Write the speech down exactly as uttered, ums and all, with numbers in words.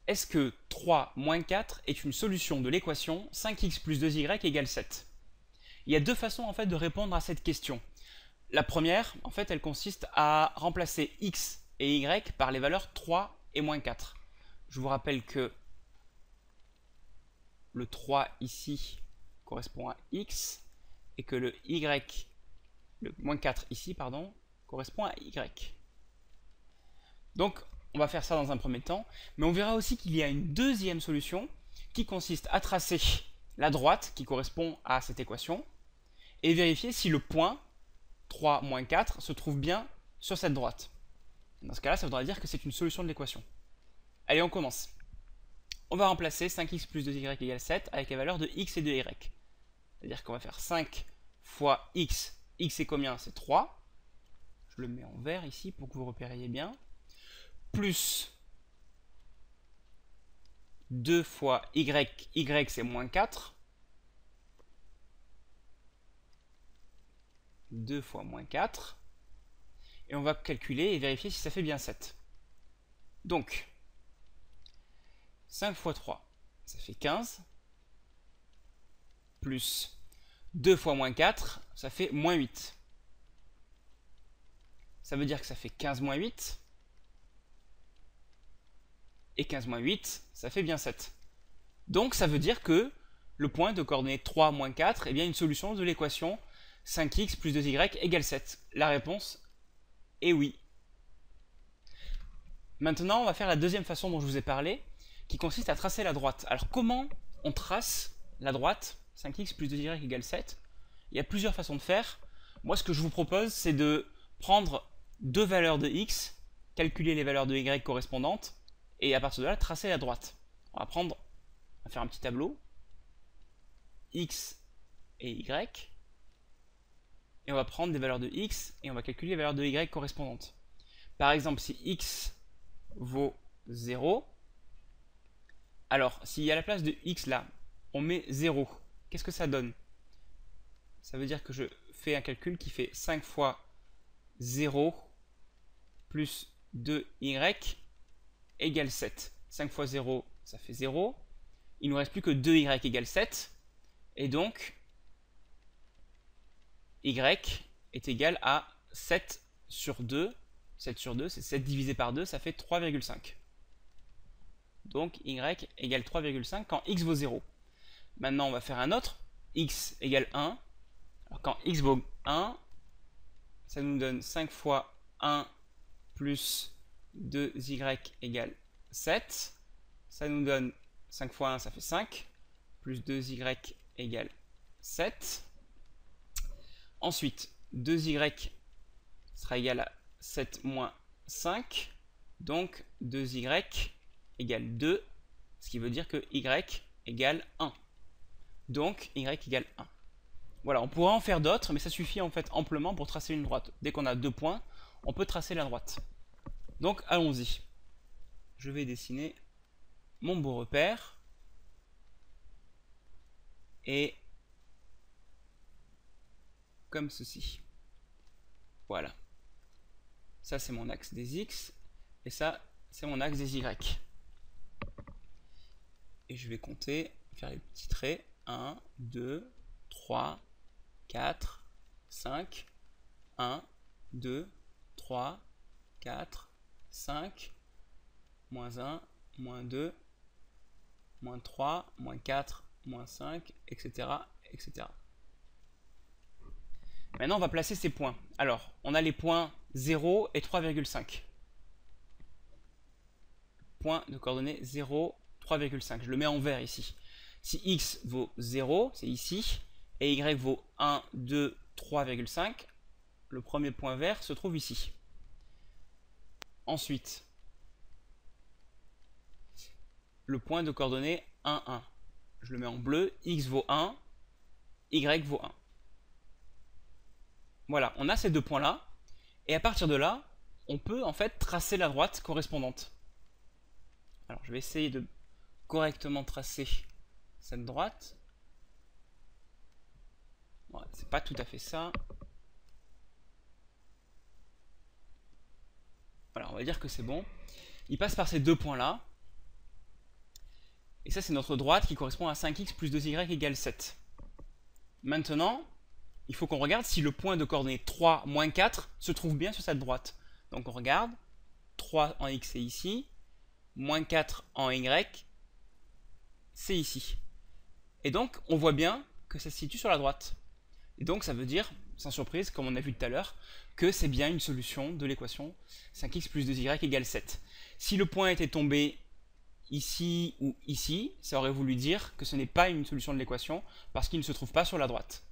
est-ce que trois moins quatre est une solution de l'équation cinq x plus deux y égale sept? Il y a deux façons en fait de répondre à cette question. La première, en fait, elle consiste à remplacer x et y par les valeurs trois et moins quatre. Je vous rappelle que le trois ici correspond à x et que le y, le moins quatre ici, pardon, correspond à y. Donc, on va faire ça dans un premier temps, mais on verra aussi qu'il y a une deuxième solution qui consiste à tracer la droite qui correspond à cette équation et vérifier si le point trois moins quatre se trouve bien sur cette droite. Dans ce cas-là, ça voudra dire que c'est une solution de l'équation. Allez, on commence. On va remplacer cinq x plus deux y égale sept avec la valeur de x et de y. C'est-à-dire qu'on va faire cinq fois x. X c'est combien? C'est trois. Je le mets en vert ici pour que vous repériez bien. Plus deux fois y. Y c'est moins quatre. deux fois moins quatre. Et on va calculer et vérifier si ça fait bien sept. Donc, cinq fois trois, ça fait quinze. Plus deux fois moins quatre, ça fait moins huit. Ça veut dire que ça fait quinze moins huit. Et quinze moins huit, ça fait bien sept. Donc ça veut dire que le point de coordonnées trois moins quatre est bien une solution de l'équation cinq x plus deux y égale sept. La réponse est oui. Maintenant, on va faire la deuxième façon dont je vous ai parlé, qui consiste à tracer la droite. Alors comment on trace la droite cinq x plus deux y égale sept? Il y a plusieurs façons de faire. Moi, ce que je vous propose, c'est de prendre deux valeurs de x, calculer les valeurs de y correspondantes, et à partir de là, tracer la droite. On va prendre, on va faire un petit tableau, x et y, et on va prendre des valeurs de x, et on va calculer les valeurs de y correspondantes. Par exemple, si x vaut zéro, alors si à la place de x là, on met zéro, qu'est-ce que ça donne? Ça veut dire que je fais un calcul qui fait cinq fois zéro plus deux y égale sept. cinq fois zéro, ça fait zéro. Il ne nous reste plus que deux y égale sept. Et donc, y est égal à sept sur deux. sept sur deux, c'est sept divisé par deux, ça fait trois virgule cinq. Donc, y égale trois virgule cinq quand x vaut zéro. Maintenant, on va faire un autre. X égale un. Alors, quand x vaut un, ça nous donne cinq fois un plus deux y égale sept. Ça nous donne cinq fois un, ça fait cinq. Plus deux y égale sept. Ensuite, deux y sera égal à sept moins cinq. Donc, deux y égale deux. Ce qui veut dire que y égale un. Donc, y égale un. Voilà, on pourrait en faire d'autres, mais ça suffit en fait amplement pour tracer une droite. Dès qu'on a deux points, on peut tracer la droite. Donc, allons-y. Je vais dessiner mon beau repère. Et comme ceci. Voilà. Ça, c'est mon axe des x. Et ça, c'est mon axe des y. Et je vais compter, faire les petits traits. un, deux, trois, quatre, cinq. un, deux, trois, quatre, cinq. Moins un, moins deux, moins trois, moins quatre, moins cinq, et cetera, et cetera. Maintenant, on va placer ces points. Alors, on a les points zéro et trois virgule cinq. Point de coordonnées zéro, trois virgule cinq. Je le mets en vert ici. Si x vaut zéro, c'est ici, et y vaut un, deux, trois virgule cinq, le premier point vert se trouve ici. Ensuite, le point de coordonnées un, un. Je le mets en bleu, x vaut un, y vaut un. Voilà, on a ces deux points-là, et à partir de là, on peut en fait tracer la droite correspondante. Alors, je vais essayer de correctement tracer cette droite. Bon, c'est pas tout à fait ça. Voilà, on va dire que c'est bon. Il passe par ces deux points-là. Et ça, c'est notre droite qui correspond à cinq x plus deux y égale sept. Maintenant, il faut qu'on regarde si le point de coordonnées trois, moins quatre se trouve bien sur cette droite. Donc on regarde, trois en x c'est ici, moins quatre en y, c'est ici. Et donc, on voit bien que ça se situe sur la droite. Et donc, ça veut dire, sans surprise, comme on a vu tout à l'heure, que c'est bien une solution de l'équation cinq x plus deux y égale sept. Si le point était tombé ici ou ici, ça aurait voulu dire que ce n'est pas une solution de l'équation parce qu'il ne se trouve pas sur la droite.